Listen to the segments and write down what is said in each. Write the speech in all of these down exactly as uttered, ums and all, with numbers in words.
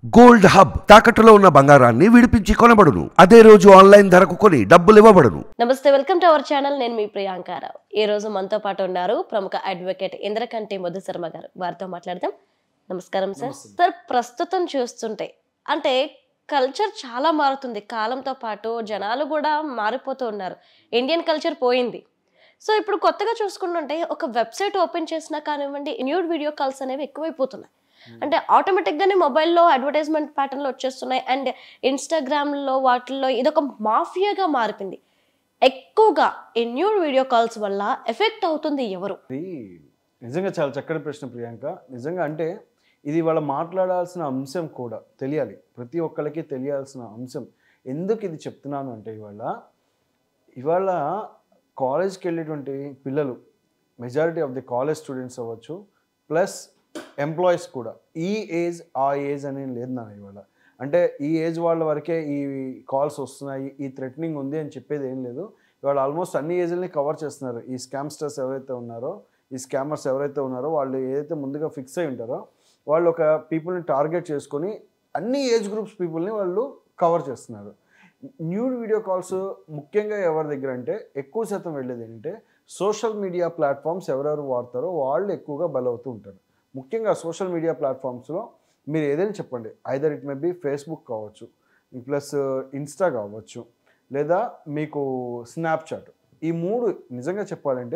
Gold hub తాకట్టులో ఉన్న బంగారాన్ని విడిపించి కొనబడును. అదే రోజు ఆన్లైన్ ధరకు కొని డబ్బులు ఇవ్వబడును. నమస్తే, వెల్కమ్ టు అవర్ ఛానల్. నేను మీ ప్రియాంకారావు. ఈ రోజు మనతో పాటు ఉన్నారు ప్రముఖ అడ్వకేట్ ఇంద్రకంటి మధుశర్మ గారు. వారితో మాట్లాడదాం. నమస్కారం సార్. సార్, ప్రస్తుతం చూస్తుంటే అంటే కల్చర్ చాలా మారుతుంది. కాలంతో పాటు జనాలు కూడా మారిపోతూ ఉన్నారు. ఇండియన్ కల్చర్ పోయింది. సో ఇప్పుడు కొత్తగా చూసుకుంటుంటే ఒక వెబ్సైట్ ఓపెన్ చేసినా కానివ్వండి, న్యూడ్ వీడియో కాల్స్ అనేవి ఎక్కువైపోతున్నాయి. అంటే ఆటోమేటిక్గానే మొబైల్లో అడ్వర్టైజ్మెంట్ ప్యాటర్న్లో వచ్చేస్తున్నాయి. అండ్ ఇన్స్టాగ్రామ్లో వాటిల్లో ఇదొక మాఫియాగా మారిపోయింది. ఎక్కువగా ఈ న్యూడ్ వీడియో కాల్స్ వల్ల ఎఫెక్ట్ అవుతుంది ఎవరు? నిజంగా చాలా చక్కటి ప్రశ్న ప్రియాంక. నిజంగా అంటే ఇది వాళ్ళ మాట్లాడాల్సిన అంశం కూడా తెలియాలి, ప్రతి ఒక్కరికి తెలియాల్సిన అంశం. ఎందుకు ఇది చెప్తున్నాను అంటే ఇవాళ ఇవాళ కాలేజ్కి వెళ్ళేటువంటి పిల్లలు, majority of the college students అవ్వచ్చు, ప్లస్ ఎంప్లాయీస్ కూడా, ఈ ఏజ్ ఆ ఏజ్ అనేది లేదు నా ఇవాళ. అంటే ఈ ఏజ్ వాళ్ళ వరకే ఈ కాల్స్ వస్తున్నాయి, ఈ థ్రెటనింగ్ ఉంది అని చెప్పేది ఏం లేదు. ఇవాళ ఆల్మోస్ట్ అన్ని ఏజ్లని కవర్ చేస్తున్నారు. ఈ స్కామ్స్టర్స్ ఎవరైతే ఉన్నారో, ఈ స్కామర్స్ ఎవరైతే ఉన్నారో, వాళ్ళు ఏదైతే ముందుగా ఫిక్స్ అయి ఉంటారో వాళ్ళు ఒక పీపుల్ని టార్గెట్ చేసుకొని అన్ని ఏజ్ గ్రూప్స్ పీపుల్ని వాళ్ళు కవర్ చేస్తున్నారు. న్యూడ్ వీడియో కాల్స్ ముఖ్యంగా ఎవరి దగ్గర అంటే ఎక్కువ శాతం వెళ్ళేది ఏంటంటే సోషల్ మీడియా ప్లాట్ఫామ్స్ ఎవరెవరు వాడతారో వాళ్ళు ఎక్కువగా బలవుతూ ఉంటారు. ముఖ్యంగా సోషల్ మీడియా ప్లాట్ఫామ్స్లో మీరు ఏదైనా చెప్పండి, either it may be Facebook కావచ్చు, ప్లస్ ఇన్స్టా కావచ్చు, లేదా మీకు స్నాప్చాట్. ఈ మూడు నిజంగా చెప్పాలంటే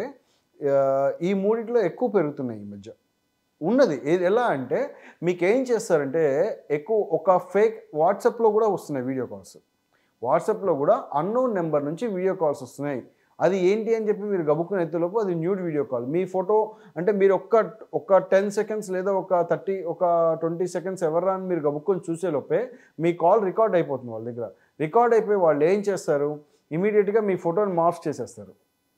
ఈ మూడిట్లో ఎక్కువ పెరుగుతున్నాయి ఈ మధ్య ఉన్నది. ఏది ఎలా అంటే మీకు ఏం చేస్తారంటే ఎక్కువ ఒక ఫేక్ వాట్సాప్లో కూడా వస్తున్నాయి వీడియో కాల్స్. వాట్సాప్లో కూడా అన్నోన్ నెంబర్ నుంచి వీడియో కాల్స్ వస్తున్నాయి. అది ఏంటి అని చెప్పి మీరు గబుక్కుని ఎత్తులోపు అది న్యూడ్ వీడియో కాల్. మీ ఫోటో అంటే మీరు ఒక్క ఒక టెన్ సెకండ్స్ లేదా ఒక థర్టీ ఒక ట్వంటీ సెకండ్స్ ఎవరా అని మీరు గబుక్కుని చూసేలోపే మీ కాల్ రికార్డ్ అయిపోతుంది వాళ్ళ దగ్గర. రికార్డ్ అయిపోయి వాళ్ళు ఏం చేస్తారు, ఇమీడియట్గా మీ ఫోటోని మార్ఫ్ చేసేస్తారు.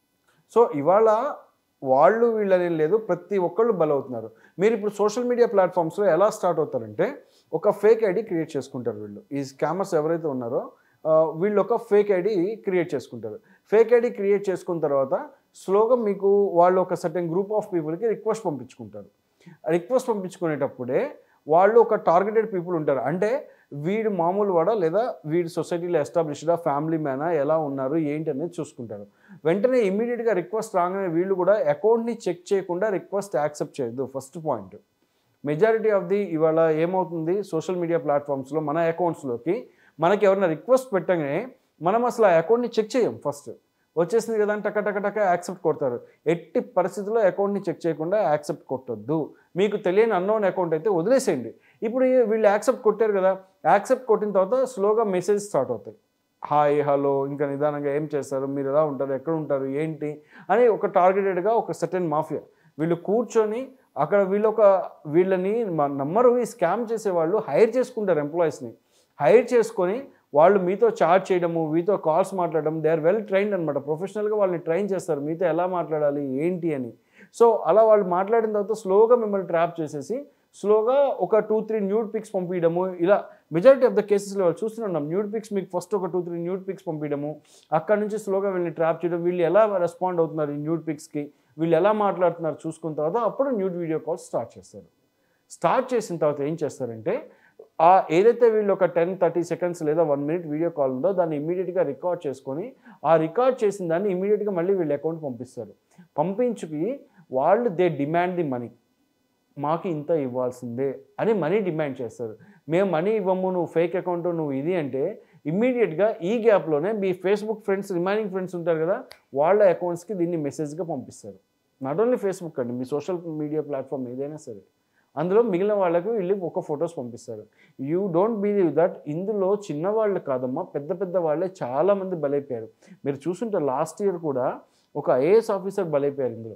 సో ఇవాళ వాళ్ళు వీళ్ళని లేదు, ప్రతి ఒక్కళ్ళు బలవుతున్నారు. మీరు ఇప్పుడు సోషల్ మీడియా ప్లాట్ఫామ్స్లో ఎలా స్టార్ట్ అవుతారంటే ఒక ఫేక్ ఐడి క్రియేట్ చేసుకుంటారు వీళ్ళు. ఈ స్కామర్స్ ఎవరైతే ఉన్నారో వీళ్ళు ఒక ఫేక్ ఐడి క్రియేట్ చేసుకుంటారు. ఫేక్ ఐడి క్రియేట్ చేసుకున్న తర్వాత స్లోగా మీకు వాళ్ళు ఒక సర్టెన్ గ్రూప్ ఆఫ్ పీపుల్కి రిక్వెస్ట్ పంపించుకుంటారు. రిక్వెస్ట్ పంపించుకునేటప్పుడే వాళ్ళు ఒక టార్గెటెడ్ పీపుల్ ఉంటారు. అంటే వీడు మామూలు వాడా లేదా వీడి సొసైటీలో ఎస్టాబ్లిష్డా, ఫ్యామిలీ మ్యానా, ఎలా ఉన్నారు ఏంటి అనేది చూసుకుంటారు. వెంటనే ఇమ్మీడియట్గా రిక్వెస్ట్ రాగానే వీళ్ళు కూడా అకౌంట్ని చెక్ చేయకుండా రిక్వెస్ట్ యాక్సెప్ట్ చేయొద్దు. First point. Majority of the ఇవాళ ఏమవుతుంది, సోషల్ మీడియా ప్లాట్ఫామ్స్లో మన అకౌంట్స్లోకి మనకి ఎవరైనా రిక్వెస్ట్ పెట్టగానే మనం అసలు ఆ అకౌంట్ని చెక్ చేయం. ఫస్ట్ వచ్చేసింది కదా అని టక టక టక యాక్సెప్ట్ కొడతారు. ఎట్టి పరిస్థితుల్లో అకౌంట్ని చెక్ చేయకుండా యాక్సెప్ట్ కొట్టొద్దు. మీకు తెలియని అన్నోన్ అకౌంట్ అయితే వదిలేసేయండి. ఇప్పుడు వీళ్ళు యాక్సెప్ట్ కొట్టారు కదా, యాక్సెప్ట్ కొట్టిన తర్వాత స్లోగా మెసేజ్ స్టార్ట్ అవుతాయి. హాయ్, హలో, ఇంకా నిదానంగా ఏం చేస్తారు, మీరు ఎలా ఉంటారు, ఎక్కడ ఉంటారు, ఏంటి అని ఒక టార్గెటెడ్గా ఒక సర్టెన్ మాఫియా వీళ్ళు కూర్చొని అక్కడ వీళ్ళు ఒక వీళ్ళని నమ్మరు. ఈ స్కామ్ చేసేవాళ్ళు హైర్ చేసుకుంటారు, ఎంప్లాయీస్ని హైర్ చేసుకొని వాళ్ళు మీతో చాట్ చేయడము, మీతో కాల్స్ మాట్లాడడం. దే ఆర్ వెల్ ట్రైన్డ్ అనమాట. ప్రొఫెషనల్గా వాళ్ళని ట్రైన్ చేస్తారు మీతో ఎలా మాట్లాడాలి ఏంటి అని. సో అలా వాళ్ళు మాట్లాడిన తర్వాత స్లోగా మిమ్మల్ని ట్రాప్ చేసేసి స్లోగా ఒక టూ త్రీ న్యూడ్ పిక్స్ పంపించడము. ఇలా మెజారిటీ ఆఫ్ ద కేసెస్లో వాళ్ళు చూస్తున్నాం. న్యూడ్ పిక్స్ మీకు ఫస్ట్ ఒక టూ త్రీ న్యూడ్ పిక్స్ పంపించడము, అక్కడ నుంచి స్లోగా వీళ్ళని ట్రాప్ చేయడం. వీళ్ళు ఎలా రెస్పాండ్ అవుతున్నారు ఈ న్యూడ్ పిక్స్కి, వీళ్ళు ఎలా మాట్లాడుతున్నారు చూసుకున్న తర్వాత అప్పుడు న్యూడ్ వీడియో కాల్స్ స్టార్ట్ చేస్తారు. స్టార్ట్ చేసిన తర్వాత ఏం చేస్తారంటే ఆ ఏదైతే వీళ్ళు ఒక టెన్ థర్టీ సెకండ్స్ లేదా వన్ మినిట్ వీడియో కాల్ ఉందో దాన్ని ఇమీడియట్గా రికార్డ్ చేసుకొని ఆ రికార్డ్ చేసిన దాన్ని ఇమీడియట్గా మళ్ళీ వీళ్ళ అకౌంట్ పంపిస్తారు. పంపించుకి వాళ్ళు దే డిమాండ్ ది మనీ, మాకు ఇంత ఇవ్వాల్సిందే అని మనీ డిమాండ్ చేస్తారు. మేము మనీ ఇవ్వము, నువ్వు ఫేక్ అకౌంట్, నువ్వు ఇది అంటే ఇమ్మీడియట్గా ఈ గ్యాప్లోనే మీ ఫేస్బుక్ ఫ్రెండ్స్, రిమైనింగ్ ఫ్రెండ్స్ ఉంటారు కదా, వాళ్ళ అకౌంట్స్కి దీన్ని మెసేజ్గా పంపిస్తారు. నాట్ ఓన్లీ ఫేస్బుక్ అండి, మీ సోషల్ మీడియా ప్లాట్ఫామ్ ఏదైనా సరే అందులో మిగిలిన వాళ్ళకు వీళ్ళు ఒక ఫొటోస్ పంపిస్తారు. యూ డోంట్ బిలీవ్ దట్ ఇందులో చిన్నవాళ్ళు కాదమ్మా, పెద్ద పెద్ద వాళ్ళే చాలామంది బలైపోయారు. మీరు చూసుంటే లాస్ట్ ఇయర్ కూడా ఒక ఐఏఎస్ ఆఫీసర్ బలైపోయారు ఇందులో.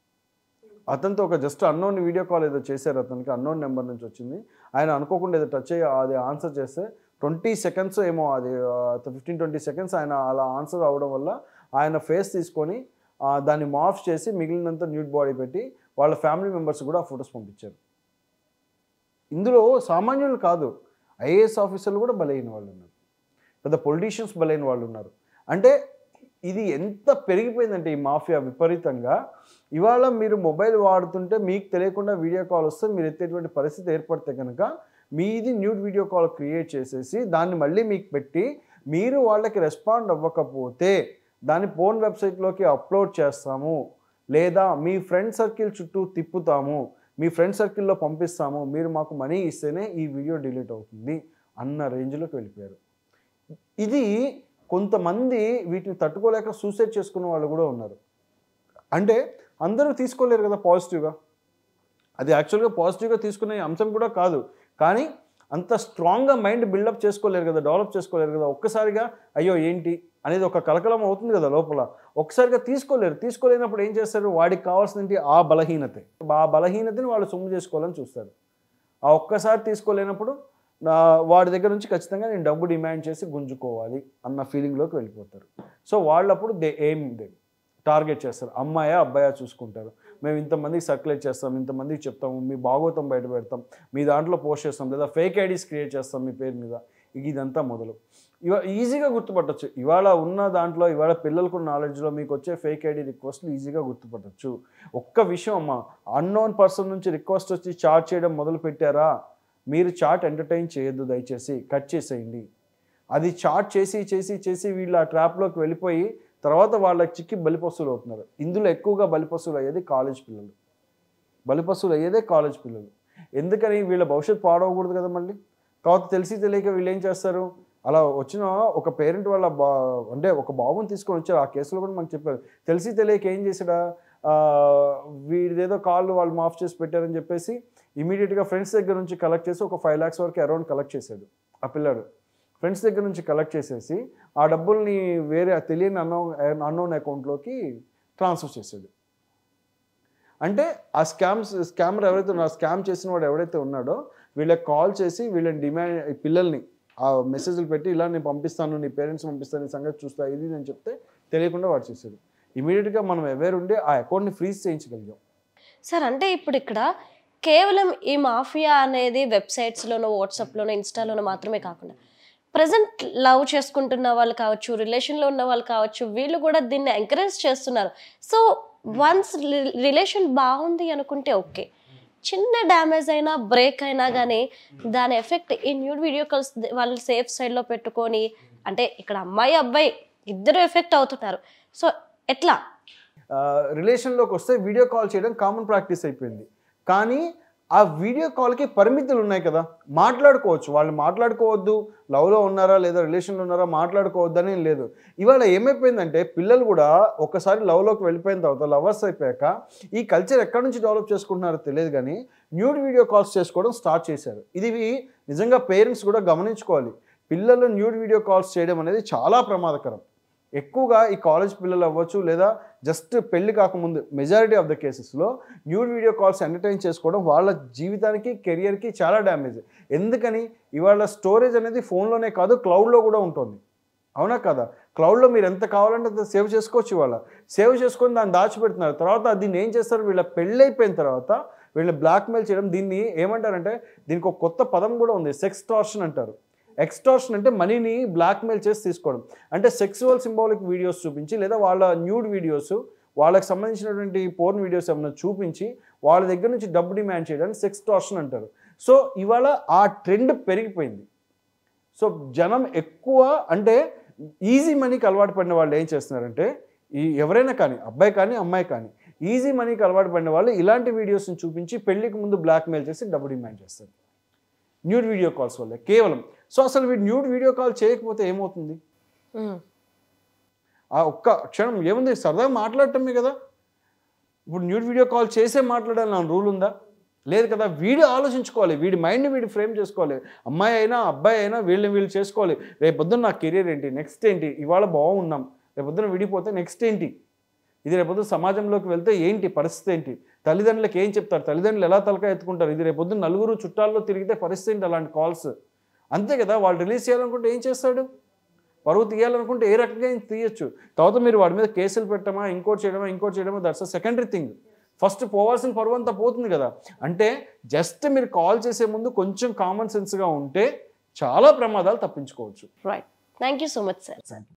అతనితో ఒక జస్ట్ అన్నోన్ వీడియో కాల్ ఏదో చేశారు, అతనికి అన్నోన్ నెంబర్ నుంచి వచ్చింది. ఆయన అనుకోకుండా ఏదో టచ్ అయ్యి అది ఆన్సర్ చేస్తే ట్వంటీ సెకండ్స్ ఏమో అది ఫిఫ్టీన్ ట్వంటీ సెకండ్స్ ఆయన అలా ఆన్సర్ అవ్వడం వల్ల ఆయన ఫేస్ తీసుకొని దాన్ని మార్ఫ్ చేసి మిగిలినంత న్యూడ్ బాడీ పెట్టి వాళ్ళ ఫ్యామిలీ మెంబర్స్ కూడా ఆ ఫొటోస్ పంపించారు. ఇందులో సామాన్యులు కాదు, ఐఏఎస్ ఆఫీసర్లు కూడా బలైన వాళ్ళు ఉన్నారు, పెద్ద పొలిటీషియన్స్ బలైన వాళ్ళు ఉన్నారు. అంటే ఇది ఎంత పెరిగిపోయిందంటే ఈ మాఫియా విపరీతంగా. ఇవాళ మీరు మొబైల్ వాడుతుంటే మీకు తెలియకుండా వీడియో కాల్ వస్తే మీరు ఎత్తేటువంటి పరిస్థితి ఏర్పడితే కనుక మీది న్యూడ్ వీడియో కాల్ క్రియేట్ చేసేసి దాన్ని మళ్ళీ మీకు పెట్టి మీరు వాళ్ళకి రెస్పాండ్ అవ్వకపోతే దాన్ని పోర్న్ వెబ్సైట్లోకి అప్లోడ్ చేస్తాము, లేదా మీ ఫ్రెండ్ సర్కిల్ చుట్టూ తిప్పుతాము, మీ ఫ్రెండ్ సర్కిల్లో పంపిస్తాము, మీరు మాకు మనీ ఇస్తేనే ఈ వీడియో డిలీట్ అవుతుంది అన్న రేంజ్లోకి వెళ్ళిపోయారు. ఇది కొంతమంది వీటిని తట్టుకోలేక సూసైడ్ చేసుకున్న వాళ్ళు కూడా ఉన్నారు. అంటే అందరూ తీసుకోలేరు కదా పాజిటివ్గా, అది యాక్చువల్గా పాజిటివ్గా తీసుకునే అంశం కూడా కాదు, కానీ అంత స్ట్రాంగ్గా మైండ్ బిల్డప్ చేసుకోలేరు కదా, డెవలప్ చేసుకోలేరు కదా. ఒక్కసారిగా అయ్యో ఏంటి అనేది ఒక కలకలం అవుతుంది కదా లోపల, ఒక్కసారిగా తీసుకోలేరు. తీసుకోలేనప్పుడు ఏం చేస్తారు, వాడికి కావాల్సింది ఆ బలహీనతే, ఆ బలహీనతని వాళ్ళు సొమ్ము చేసుకోవాలని చూస్తారు. ఆ ఒక్కసారి తీసుకోలేనప్పుడు వాడి దగ్గర నుంచి ఖచ్చితంగా నేను డబ్బు డిమాండ్ చేసి గుంజుకోవాలి అన్న ఫీలింగ్లోకి వెళ్ళిపోతారు. సో వాళ్ళప్పుడు దే ఎయిమ్ దే టార్గెట్ చేస్తారు, అమ్మాయా అబ్బాయా చూసుకుంటారు. మేము ఇంతమందికి సర్క్యులేట్ చేస్తాం, ఇంతమందికి చెప్తాము, మీ భాగవతం బయట పెడతాం, మీ దాంట్లో పోస్ట్ చేస్తాం, లేదా ఫేక్ ఐడీస్ క్రియేట్ చేస్తాం మీ పేరు మీద. ఇదంతా మొదలు ఇవా ఈజీగా గుర్తుపట్టచ్చు. ఇవాళ ఉన్న దాంట్లో ఇవాళ పిల్లలకు నాలెడ్జ్లో మీకు వచ్చే ఫేక్ ఐడి రిక్వెస్ట్లు ఈజీగా గుర్తుపట్టచ్చు. ఒక్క విషయం అమ్మా, అన్నోన్ పర్సన్ నుంచి రిక్వెస్ట్ వచ్చి చాట్ చేయడం మొదలు పెట్టారా, మీరు చాట్ ఎంటర్టైన్ చేయొద్దు, దయచేసి కట్ చేసేయండి. అది చాట్ చేసి చేసి చేసి వీళ్ళు ఆ ట్రాప్లోకి వెళ్ళిపోయి తర్వాత వాళ్ళకి చిక్కి బలిపశువులు అవుతున్నారు. ఇందులో ఎక్కువగా బలిపశువులు అయ్యేది కాలేజ్ పిల్లలు, బలిపశువులు అయ్యేదే కాలేజ్ పిల్లలు. ఎందుకని, వీళ్ళ భవిష్యత్తు పాడవకూడదు కదా మళ్ళీ. కాబట్టి తెలిసి తెలియక వీళ్ళు ఏం చేస్తారు, అలా వచ్చిన ఒక పేరెంట్ వాళ్ళ బా అంటే ఒక బాబుని తీసుకొని వచ్చారు, ఆ కేసులో కూడా మనకు చెప్పారు. తెలిసి తెలియక ఏం చేసాడా, వీడిదేదో కాళ్ళు వాళ్ళు మాఫ్ చేసి పెట్టారని చెప్పేసి ఇమీడియట్గా ఫ్రెండ్స్ దగ్గర నుంచి కలెక్ట్ చేసి ఒక ఫైవ్ ల్యాక్స్ వరకు అరౌండ్ కలెక్ట్ చేశాడు ఆ పిల్లాడు. ఫ్రెండ్స్ దగ్గర నుంచి కలెక్ట్ చేసేసి ఆ డబ్బుల్ని వేరే తెలియని అన్నో అన్నోన్ అకౌంట్లోకి ట్రాన్స్ఫర్ చేశాడు. అంటే ఆ స్కామ్స్ స్కామర్ ఎవరైతే ఉన్నారో, స్కామ్ చేసిన వాడు ఎవరైతే ఉన్నాడో వీళ్ళకి కాల్ చేసి వీళ్ళని డిమాండ్ పిల్లల్ని ఆ మెసేజ్లు పెట్టి ఇలా నేను పంపిస్తాను, నీ పేరెంట్స్ పంపిస్తాను, నీ సంగతి చూస్తా, ఇది నేను చెప్తే తెలియకుండా వాడు చేశాడు. ఇమీడియట్గా మనం అవేర్ ఉండి ఆ అకౌంట్ని ఫ్రీజ్ చేయించగలిగాం. సార్ అంటే ఇప్పుడు ఇక్కడ కేవలం ఈ మాఫియా అనేది వెబ్సైట్స్లోనో, వాట్సాప్లోనో, ఇన్స్టాలోనో మాత్రమే కాకుండా ప్రజెంట్ లవ్ చేసుకుంటున్న వాళ్ళు కావచ్చు, రిలేషన్లో ఉన్న వాళ్ళు కావచ్చు, వీళ్ళు కూడా దీన్ని ఎంకరేజ్ చేస్తున్నారు. సో వన్స్ రిలేషన్ బాగుంది అనుకుంటే ఓకే, చిన్న డ్యామేజ్ అయినా బ్రేక్ అయినా కానీ దాని ఎఫెక్ట్ ఈ న్యూడ్ వీడియో కాల్స్ వాళ్ళు సేఫ్ సైడ్లో పెట్టుకొని, అంటే ఇక్కడ అమ్మాయి అబ్బాయి ఇద్దరు ఎఫెక్ట్ అవుతున్నారు. సో ఎట్లా రిలేషన్లోకి వస్తే వీడియో కాల్ చేయడం కామన్ ప్రాక్టీస్ అయిపోయింది. కానీ ఆ వీడియో కాల్కి పరిమితులు ఉన్నాయి కదా, మాట్లాడుకోవచ్చు, వాళ్ళు మాట్లాడుకోవద్దు, లవ్లో ఉన్నారా లేదా రిలేషన్లో ఉన్నారా మాట్లాడుకోవద్దు అని లేదు. ఇవాళ ఏమైపోయిందంటే పిల్లలు కూడా ఒకసారి లవ్లోకి వెళ్ళిపోయిన తర్వాత, లవర్స్ అయిపోయాక ఈ కల్చర్ ఎక్కడి నుంచి డెవలప్ చేసుకుంటున్నారో తెలియదు కానీ న్యూడ్ వీడియో కాల్స్ చేసుకోవడం స్టార్ట్ చేశారు. ఇది నిజంగా పేరెంట్స్ కూడా గమనించుకోవాలి. పిల్లలు న్యూడ్ వీడియో కాల్స్ చేయడం అనేది చాలా ప్రమాదకరం. ఎక్కువగా ఈ కాలేజ్ పిల్లలు అవ్వచ్చు, లేదా జస్ట్ పెళ్లి కాకముందు మెజారిటీ ఆఫ్ ద కేసెస్లో న్యూడ్ వీడియో కాల్స్ ఎంటర్టైన్ చేసుకోవడం వాళ్ళ జీవితానికి, కెరియర్కి చాలా డ్యామేజ్. ఎందుకని, ఇవాళ స్టోరేజ్ అనేది ఫోన్లోనే కాదు క్లౌడ్లో కూడా ఉంటుంది, అవునా కదా. క్లౌడ్లో మీరు ఎంత కావాలంటే అంత సేవ్ చేసుకోవచ్చు. ఇవాళ సేవ్ చేసుకొని దాన్ని దాచిపెడుతున్నారు. తర్వాత దీన్ని ఏం చేస్తారు, వీళ్ళ పెళ్ళి అయిపోయిన తర్వాత వీళ్ళని బ్లాక్మెయిల్ చేయడం. దీన్ని ఏమంటారంటే, దీనికి ఒక కొత్త పదం కూడా ఉంది, సెక్స్టార్షన్ అంటారు. ఎక్స్టార్షన్ అంటే మనీని బ్లాక్మెయిల్ చేసి తీసుకోవడం. అంటే సెక్సువల్ సింబాలిక్ వీడియోస్ చూపించి, లేదా వాళ్ళ న్యూడ్ వీడియోస్, వాళ్ళకి సంబంధించినటువంటి పోర్న్ వీడియోస్ ఏమైనా చూపించి వాళ్ళ దగ్గర నుంచి డబ్బు డిమాండ్ చేయడానికి సెక్స్టార్షన్ అంటారు. సో ఇవాళ ఆ ట్రెండ్ పెరిగిపోయింది. సో జనం ఎక్కువ అంటే ఈజీ మనీకి అలవాటు పడిన వాళ్ళు ఏం చేస్తున్నారంటే, ఈ ఎవరైనా కానీ అబ్బాయి కానీ అమ్మాయి కానీ ఈజీ మనీకి అలవాటు పడిన వాళ్ళు ఇలాంటి వీడియోస్ని చూపించి పెళ్లికి ముందు బ్లాక్మెయిల్ చేసి డబ్బు డిమాండ్ చేస్తారు న్యూడ్ వీడియో కాల్స్ వల్లే కేవలం. సో అసలు వీడు న్యూడ్ వీడియో కాల్ చేయకపోతే ఏమవుతుంది, ఆ ఒక్క క్షణం ఏముంది, సరదాగా మాట్లాడటమే కదా. ఇప్పుడు న్యూడ్ వీడియో కాల్ చేసే మాట్లాడాలి నా రూల్ ఉందా, లేదు కదా. వీడు ఆలోచించుకోవాలి, వీడి మైండ్ని వీడు ఫ్రేమ్ చేసుకోవాలి. అమ్మాయి అయినా అబ్బాయి అయినా వీళ్ళని వీళ్ళు చేసుకోవాలి. రేపొద్దున నా కెరీర్ ఏంటి, నెక్స్ట్ ఏంటి, ఇవాళ బాగున్నాం, రేపొద్దున విడిపోతే నెక్స్ట్ ఏంటి, ఇది రేపొద్దున సమాజంలోకి వెళ్తే ఏంటి పరిస్థితి ఏంటి, తల్లిదండ్రులకు ఏం చెప్తారు, తల్లిదండ్రులు ఎలా తలకాయ ఎత్తుకుంటారు, ఇది రేపొద్దున నలుగురు చుట్టాల్లో తిరిగితే పరిస్థితి ఏంటి, అలాంటి కాల్స్. అంతే కదా. వాళ్ళు రిలీజ్ చేయాలనుకుంటే ఏం చేస్తాడు, పరువు తీయాలనుకుంటే ఏ రకంగా తీయచ్చు. తర్వాత మీరు వాడి మీద కేసులు పెట్టడమా, ఇంకోటి చేయడమా ఇంకోటి చేయడమా, that's a secondary thing. First పోవాల్సిన పరువు అంతా పోతుంది కదా. అంటే జస్ట్ మీరు కాల్ చేసే ముందు కొంచెం కామన్ సెన్స్గా ఉంటే చాలా ప్రమాదాలు తప్పించుకోవచ్చు. Right, thank you so much sir.